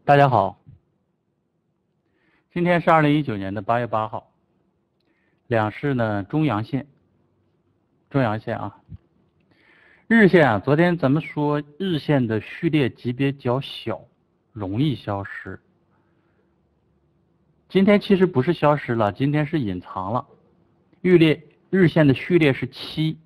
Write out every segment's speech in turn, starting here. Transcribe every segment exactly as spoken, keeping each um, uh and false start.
大家好，今天是二零一九年的八月八号，两市呢中阳线，中阳线啊，日线啊，昨天咱们说日线的序列级别较小，容易消失。今天其实不是消失了，今天是隐藏了。日列日线的序列是七，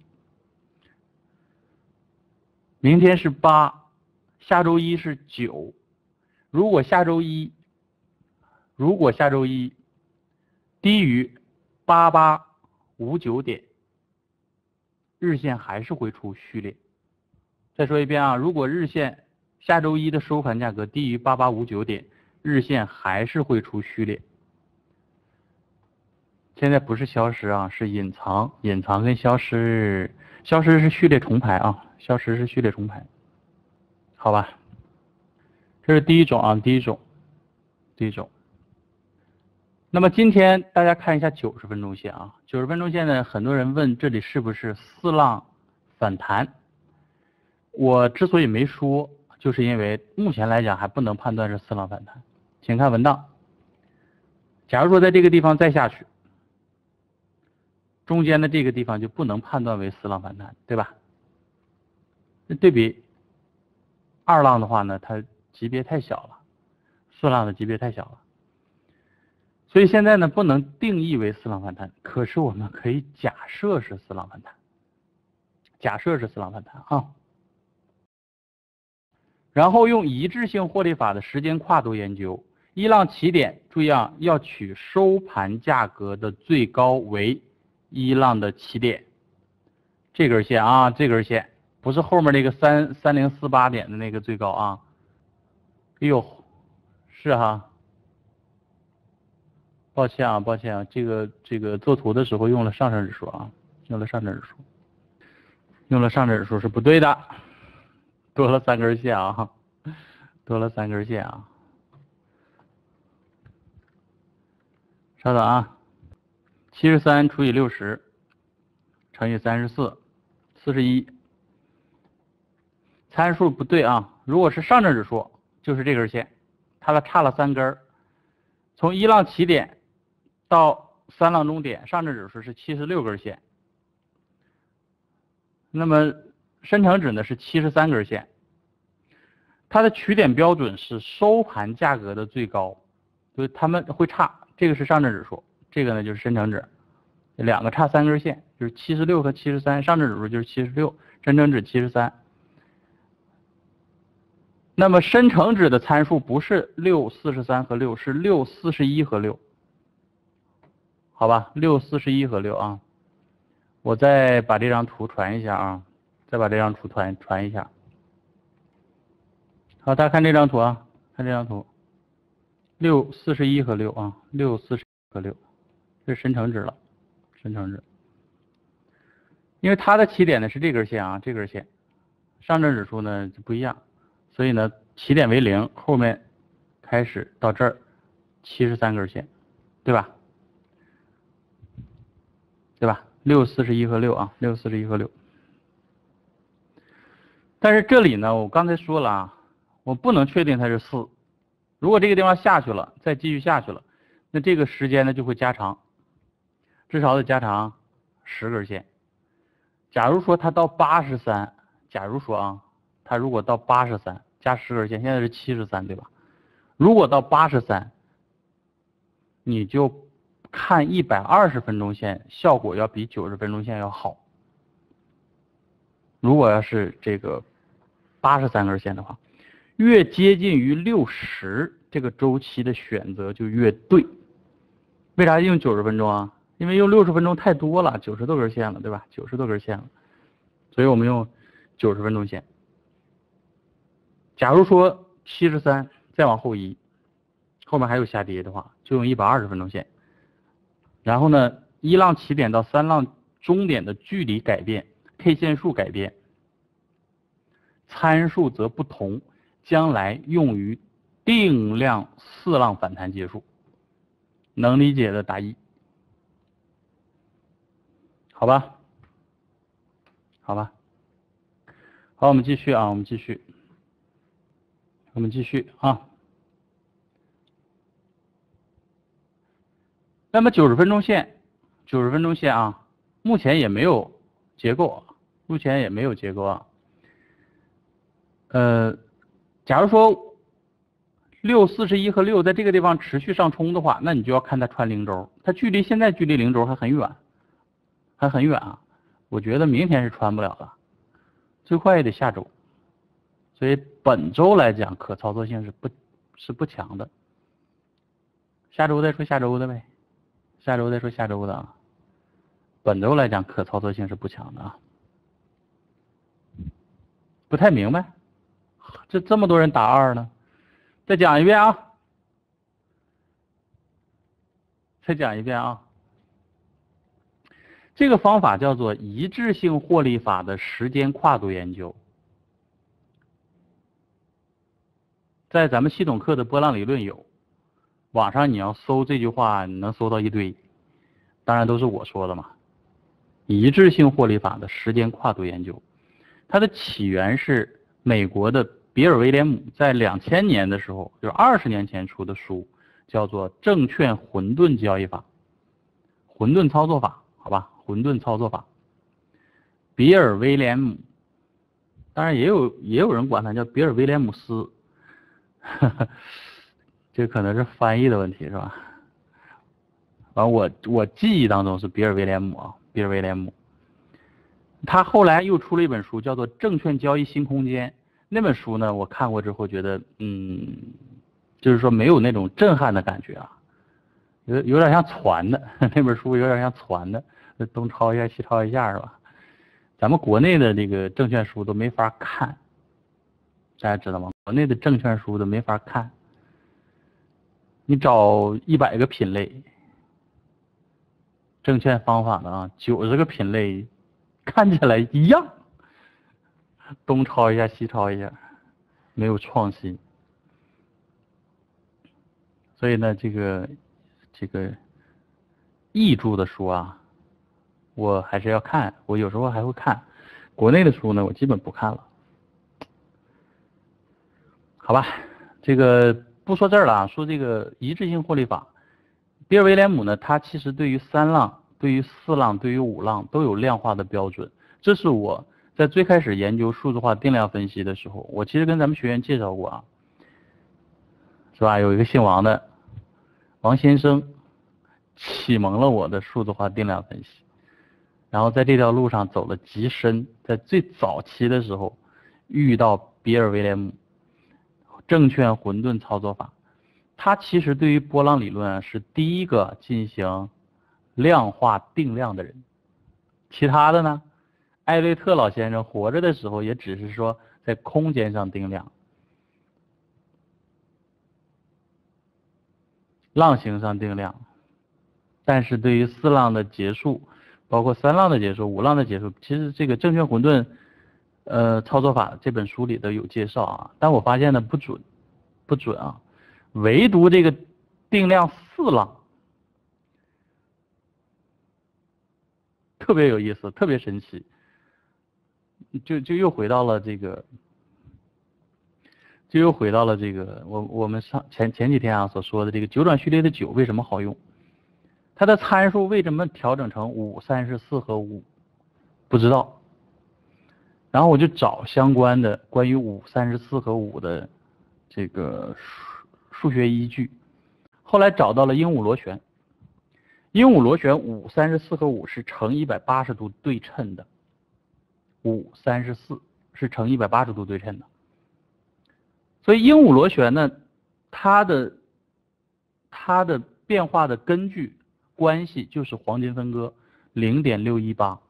明天是八，下周一是九。如果下周一，如果下周一低于八八五九点，日线还是会出序列。再说一遍啊，如果日线下周一的收盘价格低于八八五九点，日线还是会出序列。现在不是消失啊，是隐藏。隐藏跟消失，消失是序列重排啊，消失是序列重排，好吧？这是第一种啊，第一种，第一种。那么今天大家看一下九十分钟线啊，九十分钟线呢，很多人问这里是不是四浪反弹？我之所以没说，就是因为目前来讲还不能判断是四浪反弹。请看文档，假如说在这个地方再下去，中间的这个地方就不能判断为四浪反弹，对吧？那对比二浪的话呢，它级别太小了，四浪的级别太小了，所以现在呢不能定义为四浪反弹，可是我们可以假设是四浪反弹，假设是四浪反弹啊。然后用一致性获利法的时间跨度研究，一浪起点，注意啊，要取收盘价格的最高为一浪的起点，这根线啊，这根线不是后面那个三三零四八点的那个最高啊。哎呦，是哈，抱歉啊，抱歉啊，这个这个做图的时候用了上证指数啊，用了上证指数，用了上证指数是不对的，多了三根线啊，多了三根线啊。稍等啊，七十三除以六十乘以三十四，四十一。参数不对啊，如果是上证指数，就是这根线，它了差了三根，从一浪起点到三浪终点，上证指数是七十六根线，那么深成指呢是七十三根线，它的取点标准是收盘价格的最高，所以它们会差，这个是上证指数，这个呢就是深成指，两个差三根线，就是七十六和七十三，上证指数就是七十六，深成指七十三。那么深成指的参数不是六、四十三和六，是六、四十一和六，好吧？六、四十一和六啊。我再把这张图传一下啊，再把这张图传传一下。好，大家看这张图啊，看这张图，六、四十一和六啊，六、四十一和六，这是深成指了，深成指。因为它的起点呢是这根线啊，这根线，上证指数呢就不一样。所以呢，起点为零，后面开始到这儿七十三根线，对吧？对吧？六、四十一和六啊，六、四十一和六。但是这里呢，我刚才说了啊，我不能确定它是四。如果这个地方下去了，再继续下去了，那这个时间呢就会加长，至少得加长十根线。假如说它到八十三，假如说啊，它如果到八十三。加十根线，现在是七十三，对吧？如果到八十三，你就看一百二十分钟线，效果要比九十分钟线要好。如果要是这个八十三根线的话，越接近于六十，这个周期的选择就越对。为啥用九十分钟啊？因为用六十分钟太多了，九十多根线了，对吧？九十多根线了，所以我们用九十分钟线。假如说七十三再往后移，后面还有下跌的话，就用一百二十分钟线。然后呢，一浪起点到三浪终点的距离改变 ，K 线数改变，参数则不同，将来用于定量四浪反弹结束。能理解的打一，好吧？好吧。好，我们继续啊，我们继续。我们继续啊， 那么九十分钟线，九十分钟线啊，目前也没有结构，目前也没有结构啊。呃，假如说六四十一和六在这个地方持续上冲的话，那你就要看它穿零轴，它距离现在距离零轴还很远，还很远啊。我觉得明天是穿不了的，最快也得下周。所以本周来讲，可操作性是不，是不强的。下周再说下周的呗，下周再说下周的啊。本周来讲，可操作性是不强的啊。不太明白，这这么多人打二呢？再讲一遍啊，再讲一遍啊。这个方法叫做一致性获利法的时间跨度研究，在咱们系统课的波浪理论有，网上你要搜这句话，你能搜到一堆，当然都是我说的嘛。一致性获利法的时间跨度研究，它的起源是美国的比尔威廉姆在两千年的时候，就是二十年前出的书，叫做《证券混沌交易法》，混沌操作法，好吧，混沌操作法。比尔威廉姆，当然也有也有人管他叫比尔威廉姆斯，呵呵，这可能是翻译的问题是吧？完我我记忆当中是比尔威廉姆啊，比尔威廉姆。他后来又出了一本书，叫做《证券交易新空间》。那本书呢，我看过之后觉得，嗯，就是说没有那种震撼的感觉啊，有有点像传的，那本书有点像传的，东抄一下西抄一下是吧？咱们国内的这个证券书都没法看，大家知道吗？国内的证券书都没法看，你找一百个品类，证券方法的啊，九十个品类看起来一样，东抄一下西抄一下，没有创新。所以呢，这个这个译著的书啊，我还是要看，我有时候还会看。国内的书呢，我基本不看了。好吧，这个不说这儿了啊，说这个一致性获利法。比尔威廉姆呢，他其实对于三浪、对于四浪、对于五浪都有量化的标准。这是我在最开始研究数字化定量分析的时候，我其实跟咱们学员介绍过啊，是吧？有一个姓王的王先生启蒙了我的数字化定量分析，然后在这条路上走了极深，在最早期的时候遇到比尔威廉姆证券混沌操作法，他其实对于波浪理论啊是第一个进行量化定量的人，其他的呢，艾略特老先生活着的时候也只是说在空间上定量，浪形上定量，但是对于四浪的结束，包括三浪的结束、五浪的结束，其实这个证券混沌呃操作法这本书里都有介绍啊，但我发现呢不准，不准啊，唯独这个定量四浪特别有意思，特别神奇，就就又回到了这个。就又回到了这个我我们上前前几天啊所说的这个九转序列的九为什么好用？它的参数为什么调整成五、三十四和五？不知道。然后我就找相关的关于五、三十四和五的这个数数学依据，后来找到了鹦鹉螺旋。鹦鹉螺旋五、三十四和五是成一百八十度对称的，五、三十四是成一百八十度对称的。所以鹦鹉螺旋呢，它的它的变化的根据关系就是黄金分割 零点六一八，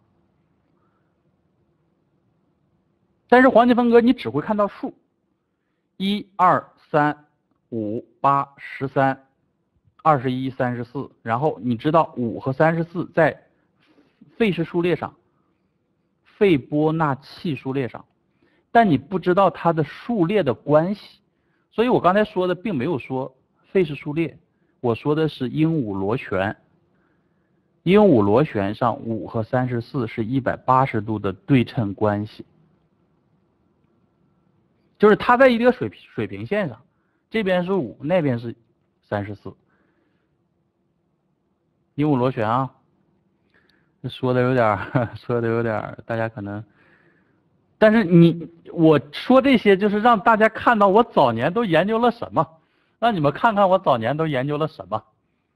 但是黄金分割你只会看到数一二三五八十三二十一三十四，然后你知道五和三十四在费氏数列上，费波那契数列上，但你不知道它的数列的关系，所以我刚才说的并没有说费氏数列，我说的是鹦鹉螺旋。鹦鹉螺旋上五和三十四是一百八十度的对称关系，就是它在一个水平水平线上，这边是五，那边是三十四。 鹦鹉螺旋啊，说的有点儿，说的有点儿，大家可能，但是你我说这些就是让大家看到我早年都研究了什么，让你们看看我早年都研究了什么，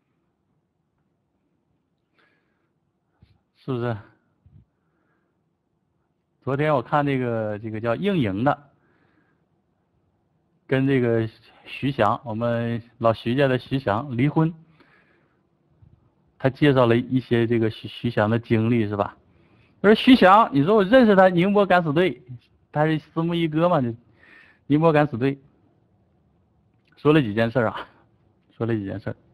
是不是？昨天我看这个这个叫应营的，跟这个徐翔，我们老徐家的徐翔离婚，他介绍了一些这个徐徐翔的经历，是吧？我说徐翔，你说我认识他，宁波敢死队，他是私募一哥嘛，就宁波敢死队，说了几件事啊，说了几件事。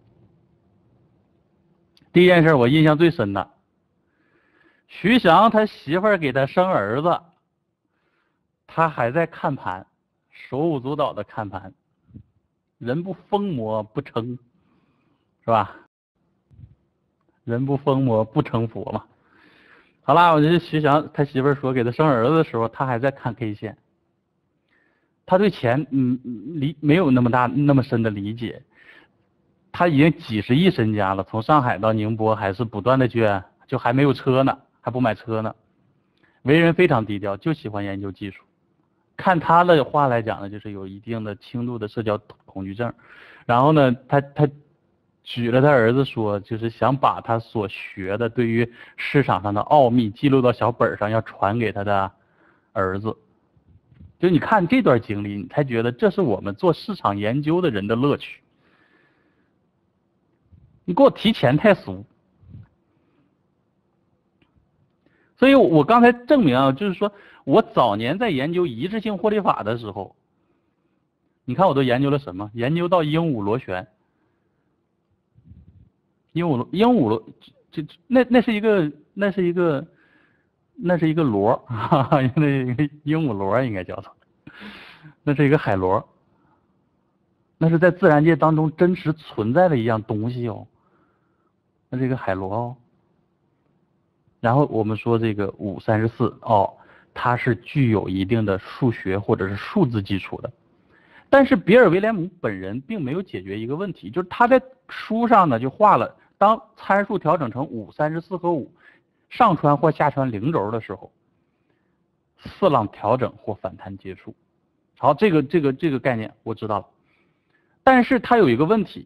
第一件事我印象最深的，徐翔他媳妇儿给他生儿子，他还在看盘，手舞足蹈的看盘，人不疯魔不成，是吧？人不疯魔不成佛嘛。好啦，我这徐翔他媳妇儿说给他生儿子的时候，他还在看 K 线，他对钱嗯理没有那么大那么深的理解，他已经几十亿身家了，从上海到宁波还是不断的捐，就还没有车呢，还不买车呢，为人非常低调，就喜欢研究技术。看他的话来讲呢，就是有一定的轻度的社交恐惧症，然后呢，他他举了他儿子说，就是想把他所学的对于市场上的奥秘记录到小本上，要传给他的儿子。就你看这段经历，你才觉得这是我们做市场研究的人的乐趣。你给我提钱太俗，所以我刚才证明啊，就是说我早年在研究一致性获利法的时候，你看我都研究了什么？研究到鹦鹉螺旋，鹦鹉螺鹦鹉螺，这那那是一个那是一个那是一个螺，哈哈，那是一个鹦鹉螺应该叫做，那是一个海螺，那是在自然界当中真实存在的一样东西哦。那是一个海螺哦，然后我们说这个五三十四哦，它是具有一定的数学或者是数字基础的，但是比尔威廉姆本人并没有解决一个问题，就是他在书上呢就画了，当参数调整成五三十四和五上穿或下穿零轴的时候，四浪调整或反弹结束。好，这个这个这个概念我知道了，但是它有一个问题。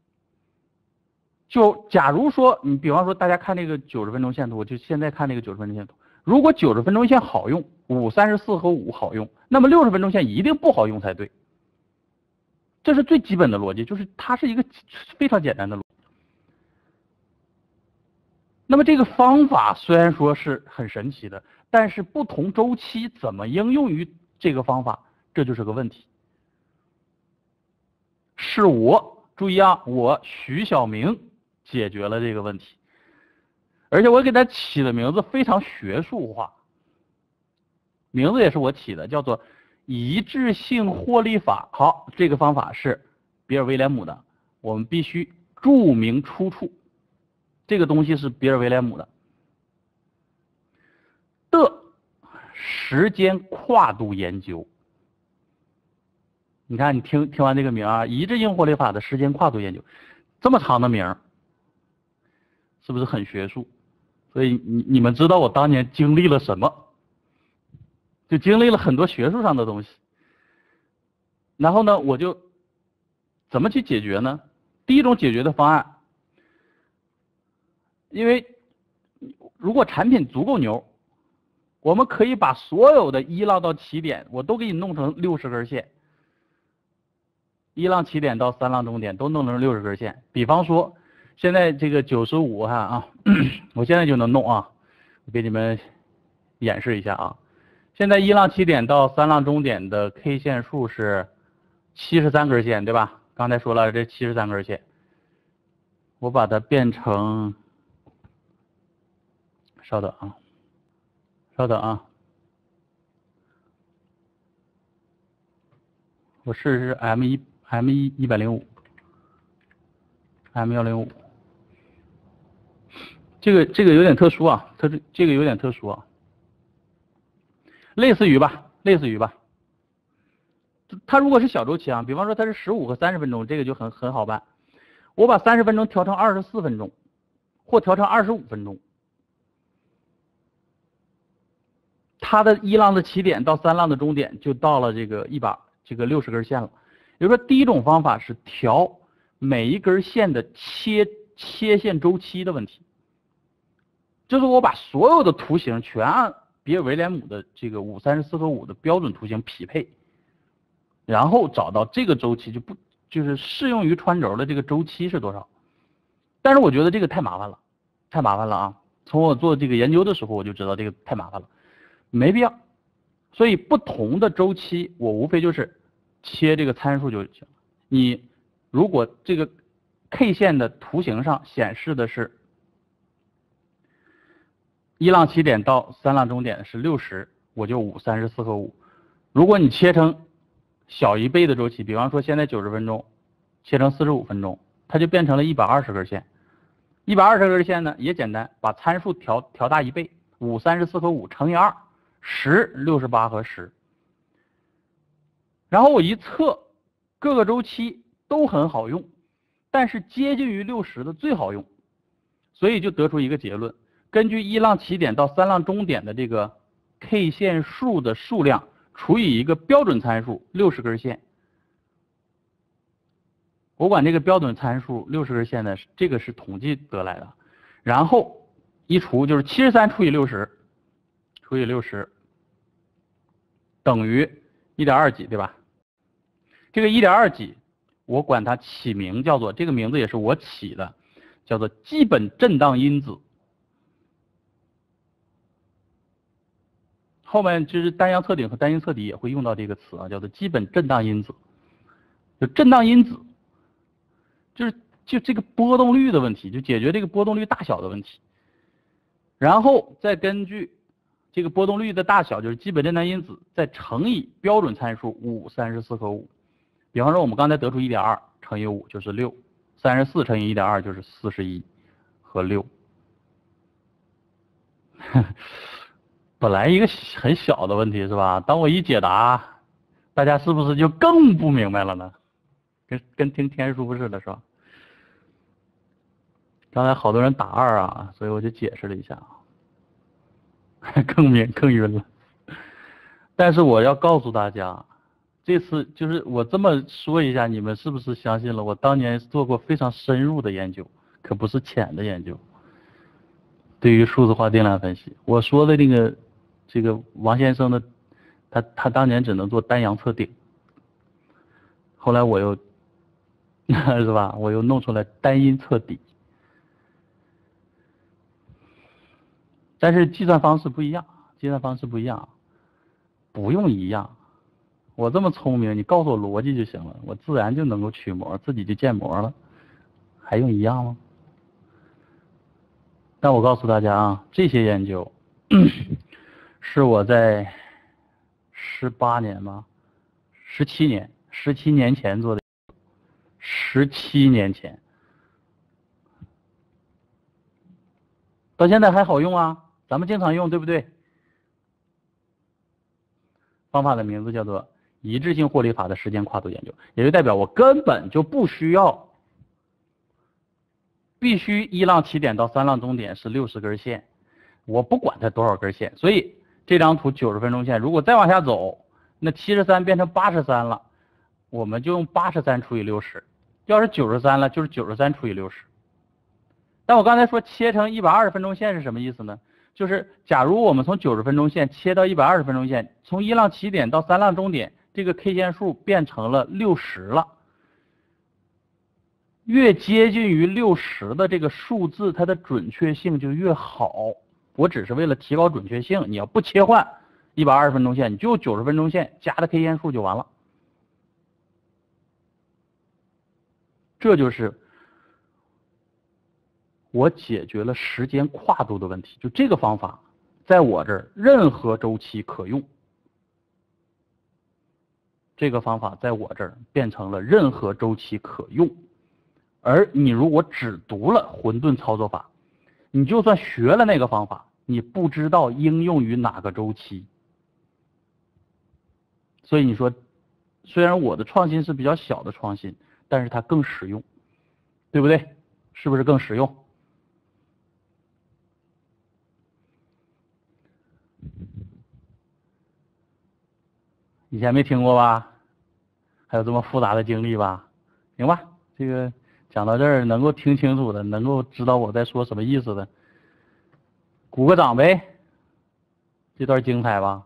就假如说你比方说大家看那个九十分钟线图，就现在看那个九十分钟线图，如果九十分钟线好用，五三十四和五好用，那么六十分钟线一定不好用才对。这是最基本的逻辑，就是它是一个非常简单的逻辑。那么这个方法虽然说是很神奇的，但是不同周期怎么应用于这个方法，这就是个问题。是我注意啊，我徐晓明解决了这个问题，而且我给他起的名字非常学术化，名字也是我起的，叫做一致性获利法。好，这个方法是比尔威廉姆的，我们必须注明出处，这个东西是比尔威廉姆的的时间跨度研究。你看，你听听完这个名啊，一致性获利法的时间跨度研究，这么长的名，是不是很学术？所以你你们知道我当年经历了什么？就经历了很多学术上的东西。然后呢，我就怎么去解决呢？第一种解决的方案，因为如果产品足够牛，我们可以把所有的一浪到起点，我都给你弄成六十根线。一浪起点到三浪终点都弄成六十根线，比方说现在这个九十五哈啊，我现在就能弄啊，我给你们演示一下啊。现在一浪起点到三浪终点的 K 线数是七十三根线，对吧？刚才说了这七十三根线，我把它变成，稍等啊，稍等啊，我试试 M 一 M 一一百零五 M 幺零五。这个这个有点特殊啊，它这这个有点特殊啊，类似于吧，类似于吧。它如果是小周期啊，比方说它是十五和三十分钟，这个就很很好办。我把三十分钟调成二十四分钟， 或调成二十五分钟。它的一浪的起点到三浪的终点就到了这个一把这个六十根线了。也就是说，第一种方法是调每一根线的切切线周期的问题，就是我把所有的图形全按比尔维廉姆的这个五三十四和五的标准图形匹配，然后找到这个周期就不就是适用于穿轴的这个周期是多少。但是我觉得这个太麻烦了，太麻烦了啊！从我做这个研究的时候我就知道这个太麻烦了，没必要。所以不同的周期，我无非就是切这个参数就行了。你如果这个 K 线的图形上显示的是一浪起点到三浪终点是六十，我就五、三十、四和五。如果你切成小一倍的周期，比方说现在九十分钟，切成四十五分钟，它就变成了一百二十根线。一百二十根线呢也简单，把参数调调大一倍，五、三十、四和五乘以二，十、六十八和十。然后我一测，各个周期都很好用，但是接近于六十的最好用，所以就得出一个结论。根据一浪起点到三浪终点的这个 K 线数的数量除以一个标准参数六十根线，我管这个标准参数六十根线呢，这个是统计得来的，然后一除就是七十三除以六十除以六十等于一点二几，对吧？这个一点二几，我管它起名叫做，这个名字也是我起的，叫做基本震荡因子。后面就是单阳测顶和单阴测底也会用到这个词啊，叫做基本震荡因子。就震荡因子，就是就这个波动率的问题，就解决这个波动率大小的问题，然后再根据这个波动率的大小，就是基本震荡因子，再乘以标准参数五、三十四和五。比方说我们刚才得出一点二乘以五就是六，三十四乘以一点二就是四十一和六。本来一个很小的问题是吧？当我一解答，大家是不是就更不明白了呢？跟跟听天书似的，是吧？刚才好多人打二啊，所以我就解释了一下啊，更明更晕了。但是我要告诉大家，这次就是我这么说一下，你们是不是相信了？我当年做过非常深入的研究，可不是浅的研究。对于数字化定量分析，我说的那个这个王先生的，他他当年只能做单阳测顶，后来我又是吧，我又弄出来单阴测底，但是计算方式不一样，计算方式不一样，不用一样。我这么聪明，你告诉我逻辑就行了，我自然就能够取模，自己就建模了，还用一样吗？但我告诉大家啊，这些研究是我在十八年吧，十七年，十七年前做的，十七年前，到现在还好用啊，咱们经常用，对不对？方法的名字叫做一致性获利法的时间跨度研究，也就代表我根本就不需要必须一浪起点到三浪终点是六十根线，我不管它多少根线，所以这张图九十分钟线，如果再往下走，那七十三变成八十三了，我们就用八十三除以六十，要是九十三了，就是九十三除以六十。但我刚才说切成一百二十分钟线是什么意思呢？就是假如我们从九十分钟线切到一百二十分钟线，从一浪起点到三浪终点，这个 K 线数变成了六十了。越接近于六十的这个数字，它的准确性就越好。我只是为了提高准确性，你要不切换一百二十分钟线，你就九十分钟线加的 K 线数就完了。这就是我解决了时间跨度的问题。就这个方法，在我这儿任何周期可用。这个方法在我这儿变成了任何周期可用。而你如果只读了混沌操作法，你就算学了那个方法，你不知道应用于哪个周期。所以你说，虽然我的创新是比较小的创新，但是它更实用，对不对？是不是更实用？ 以前没听过吧？还有这么复杂的经历吧？行吧，这个讲到这儿，能够听清楚的，能够知道我在说什么意思的，鼓个掌呗。这段精彩吧？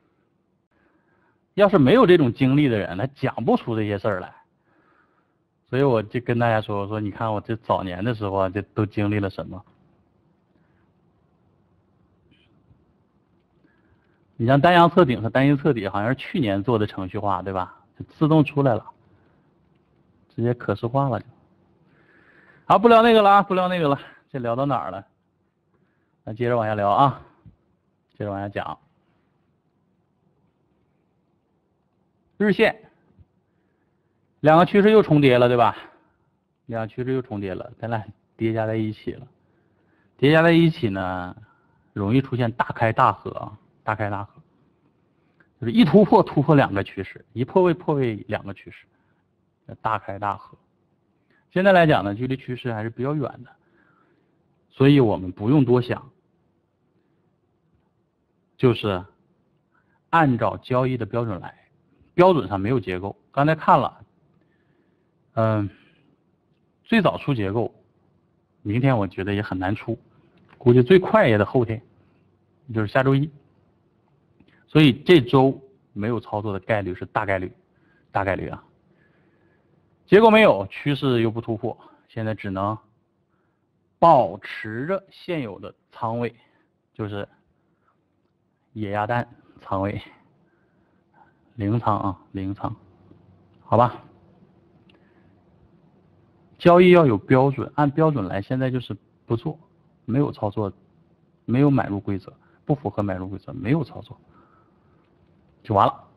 要是没有这种经历的人，他讲不出这些事儿来。所以我就跟大家说，我说你看我这早年的时候啊，这都经历了什么？你像单阳测顶和单阴测底，好像是去年做的程序化，对吧？就自动出来了，直接可视化了就。好，不聊那个了啊，不聊那个了，这聊到哪儿了？那接着往下聊啊，接着往下讲。日线，两个趋势又重叠了，对吧？两个趋势又重叠了，咱俩叠加在一起了。叠加在一起呢，容易出现大开大合啊，大开大合，就是一突破突破两个趋势，一破位破位两个趋势，大开大合。现在来讲呢，距离趋势还是比较远的，所以我们不用多想，就是按照交易的标准来，标准上没有结构。刚才看了，嗯，最早出结构，明天我觉得也很难出，估计最快也得后天，就是下周一。所以这周没有操作的概率是大概率，大概率啊。结果没有，趋势又不突破，现在只能保持着现有的仓位，就是野鸭蛋仓位，零仓啊，零仓，好吧。交易要有标准，按标准来，现在就是不做，没有操作，没有买入规则，不符合买入规则，没有操作，就完了。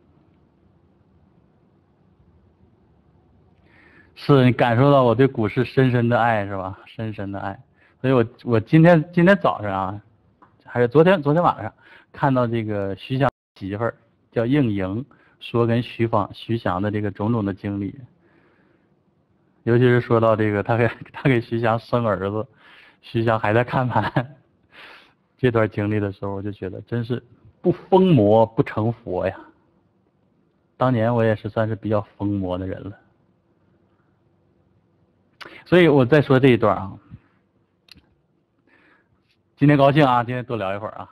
是你感受到我对股市深深的爱是吧？深深的爱。所以我我今天今天早上啊，还是昨天昨天晚上看到这个徐翔媳妇儿叫应莹说跟徐芳徐翔的这个种种的经历，尤其是说到这个他给他给徐翔生儿子，徐翔还在看盘这段经历的时候，我就觉得真是不疯魔不成佛呀。当年我也是算是比较疯魔的人了。所以我再说这一段啊，今天高兴啊，今天多聊一会儿啊。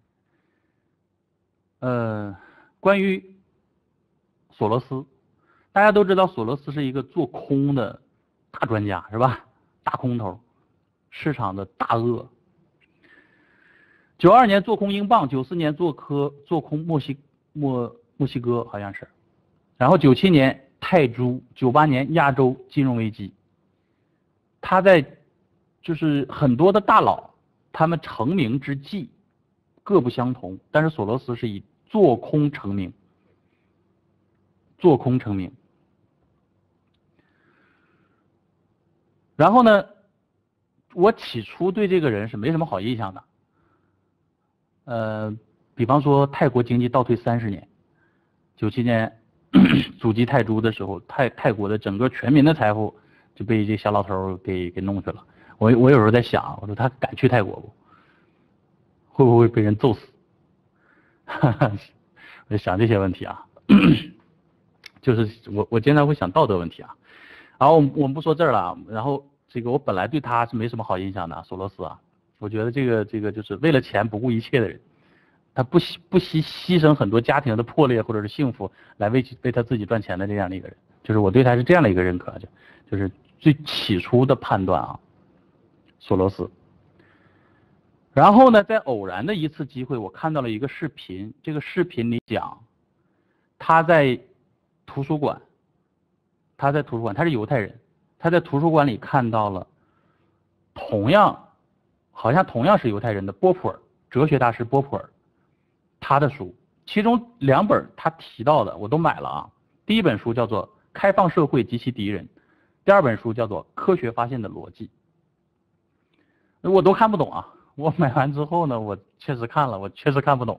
呃，关于索罗斯，大家都知道索罗斯是一个做空的大专家是吧？大空头，市场的大鳄。九二年做空英镑，九四年做科做空墨西墨墨西哥好像是，然后九七年泰铢，九八年亚洲金融危机。他在就是很多的大佬，他们成名之际各不相同，但是索罗斯是以做空成名，做空成名。然后呢，我起初对这个人是没什么好印象的，呃，比方说泰国经济倒退三十年，九七年阻击泰铢的时候，泰泰国的整个全民的财富就被这小老头给给弄去了。我我有时候在想，我说他敢去泰国不？会不会被人揍死？我就想这些问题啊，就是我我经常会想道德问题啊。然后我们我们不说这儿了，然后这个我本来对他是没什么好印象的，索罗斯啊，我觉得这个这个就是为了钱不顾一切的人，他不惜不惜牺牲很多家庭的破裂或者是幸福来为为他自己赚钱的这样的一个人，就是我对他是这样的一个认可，就就是最起初的判断啊，索罗斯。然后呢，在偶然的一次机会，我看到了一个视频，这个视频里讲他在图书馆，他在图书馆，他是犹太人，他在图书馆里看到了同样好像同样是犹太人的波普尔，哲学大师波普尔，他的书，其中两本他提到的我都买了啊。第一本书叫做《开放社会及其敌人》，第二本书叫做《科学发现的逻辑》。我都看不懂啊，我买完之后呢，我确实看了，我确实看不懂，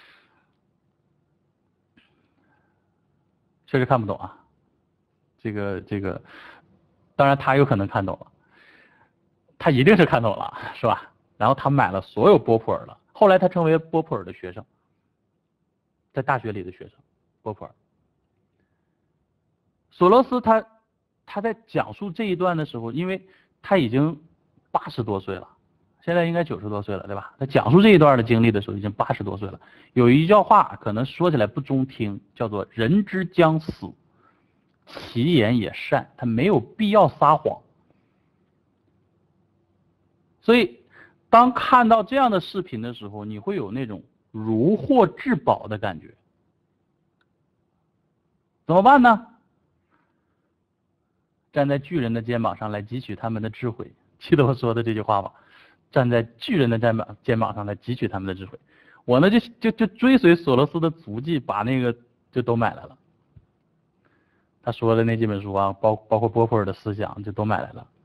确实看不懂啊。这个这个，当然他有可能看懂了，他一定是看懂了，是吧？然后他买了所有波普尔的，后来他成为波普尔的学生，在大学里的学生。 波普尔。索罗斯他他在讲述这一段的时候，因为他已经八十多岁了，现在应该九十多岁了，对吧？他讲述这一段的经历的时候，已经八十多岁了。有一句话可能说起来不中听，叫做“人之将死，其言也善”，他没有必要撒谎。所以，当看到这样的视频的时候，你会有那种如获至宝的感觉。怎么办呢？站在巨人的肩膀上来汲取他们的智慧，记得我说的这句话吧？站在巨人的肩膀肩膀上来汲取他们的智慧。我呢就就就追随索罗斯的足迹，把那个就都买来了。他说的那几本书啊，包包括波普尔的思想，就都买来了。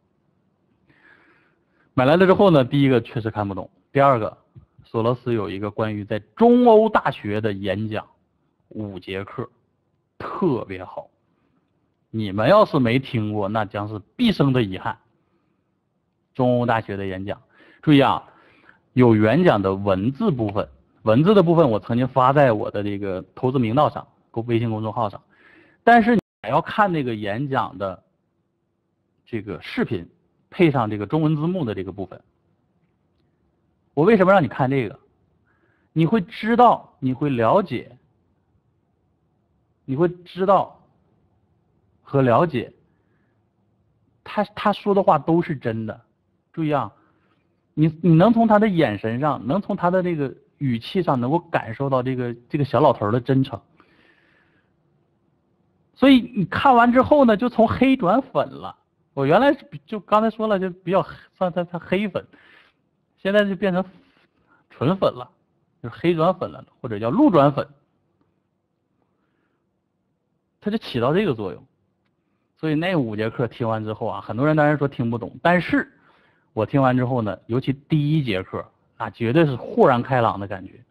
买来了之后呢，第一个确实看不懂，第二个，索罗斯有一个关于在中欧大学的演讲，五节课，特别好。你们要是没听过，那将是毕生的遗憾。中欧大学的演讲，注意啊，有演讲的文字部分，文字的部分我曾经发在我的这个投资明道上，微信公众号上。但是你还要看那个演讲的这个视频，配上这个中文字幕的这个部分。我为什么让你看这个？你会知道，你会了解，你会知道和了解，他他说的话都是真的。注意啊，你你能从他的眼神上，能从他的这个语气上，能够感受到这个这个小老头的真诚。所以你看完之后呢，就从黑转粉了。我原来就刚才说了，就比较算他他黑粉，现在就变成纯粉了，就是黑转粉了，或者叫路转粉，它就起到这个作用。所以那五节课听完之后啊，很多人当然说听不懂，但是我听完之后呢，尤其第一节课啊，绝对是豁然开朗的感觉。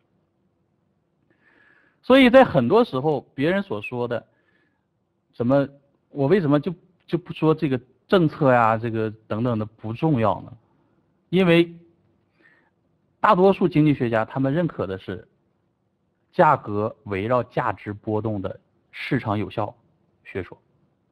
所以在很多时候，别人所说的什么，我为什么就就不说这个政策呀，这个等等的不重要呢？因为大多数经济学家他们认可的是价格围绕价值波动的市场有效学说。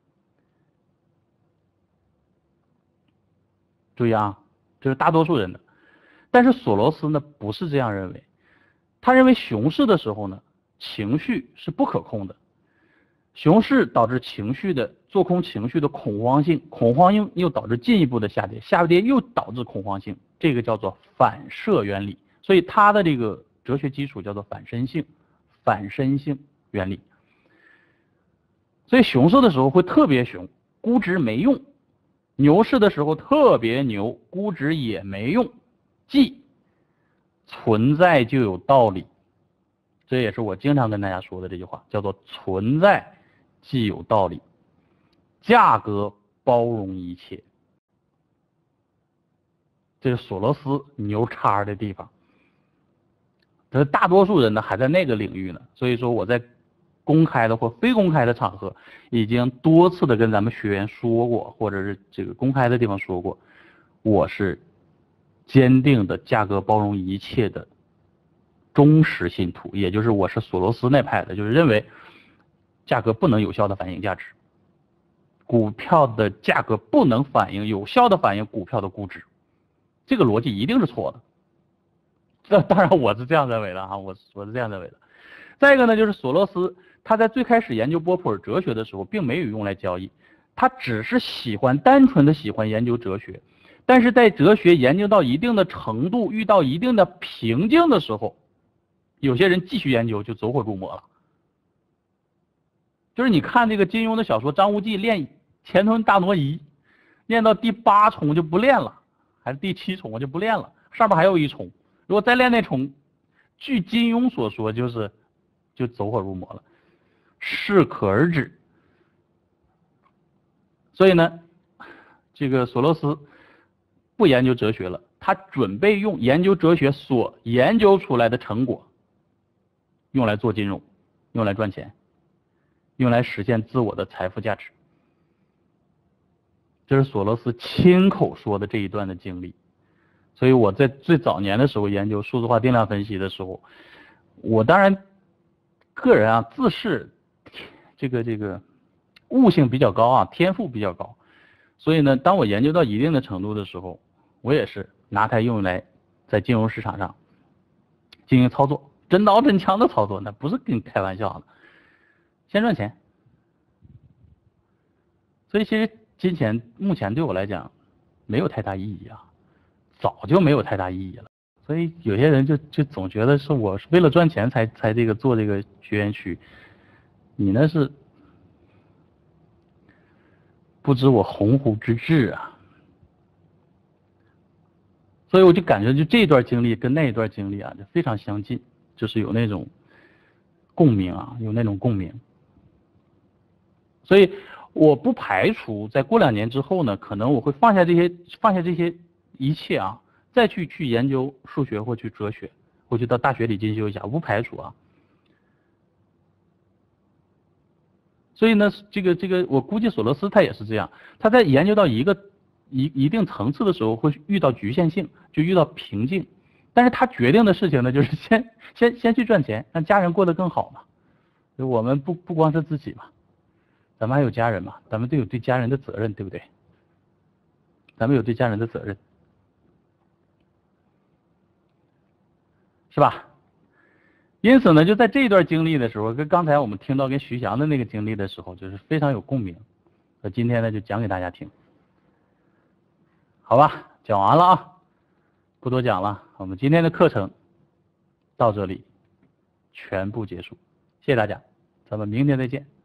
注意啊，这是大多数人的。但是索罗斯呢不是这样认为，他认为熊市的时候呢，情绪是不可控的。熊市导致情绪的做空情绪的恐慌性，恐慌性又导致进一步的下跌，下跌又导致恐慌性，这个叫做反射原理。所以它的这个哲学基础叫做反身性，反身性原理。所以熊市的时候会特别熊，估值没用；牛市的时候特别牛，估值也没用。即存在就有道理，这也是我经常跟大家说的这句话，叫做存在既有道理，价格包容一切。这是索罗斯牛叉的地方。但是大多数人呢还在那个领域呢，所以说我在公开的或非公开的场合已经多次的跟咱们学员说过，或者是这个公开的地方说过，我是坚定的价格包容一切的忠实信徒，也就是我是索罗斯那派的，就是认为价格不能有效的反映价值，股票的价格不能反映有效的反映股票的估值，这个逻辑一定是错的。这当然我是这样认为的啊，我我是这样认为的。再一个呢，就是索罗斯他在最开始研究波普尔哲学的时候，并没有用来交易，他只是喜欢单纯的喜欢研究哲学。但是在哲学研究到一定的程度，遇到一定的瓶颈的时候，有些人继续研究就走火入魔了。就是你看这个金庸的小说，张无忌练乾坤大挪移，练到第八重就不练了，还是第七重就不练了，上面还有一重，如果再练那重，据金庸所说就是就走火入魔了，适可而止。所以呢，这个索罗斯不研究哲学了，他准备用研究哲学所研究出来的成果用来做金融，用来赚钱，用来实现自我的财富价值。这是索罗斯亲口说的这一段的经历。所以我在最早年的时候研究数字化定量分析的时候，我当然个人啊自视这个这个悟性比较高啊，天赋比较高，所以呢，当我研究到一定的程度的时候，我也是拿它用来在金融市场上进行操作，真刀真枪的操作，那不是跟你开玩笑的，先赚钱。所以其实金钱目前对我来讲没有太大意义啊，早就没有太大意义了。所以有些人就就总觉得是我是为了赚钱才才这个做这个学员区，你那是不知我鸿鹄之志啊。所以我就感觉就这段经历跟那一段经历啊就非常相近，就是有那种共鸣啊，有那种共鸣。所以我不排除在过两年之后呢，可能我会放下这些放下这些一切啊，再去去研究数学或去哲学，或去到大学里进修一下，我不排除啊。所以呢，这个这个我估计索罗斯他也是这样，他在研究到一个一一定层次的时候会遇到局限性，就遇到瓶颈，但是他决定的事情呢，就是先先先去赚钱，让家人过得更好嘛。就我们不不光是自己嘛，咱们还有家人嘛，咱们都有对家人的责任，对不对？咱们有对家人的责任，是吧？因此呢，就在这一段经历的时候，跟刚才我们听到跟徐翔的那个经历的时候，就是非常有共鸣。那今天呢，就讲给大家听，好吧？讲完了啊，不多讲了，我们今天的课程到这里全部结束，谢谢大家，咱们明天再见。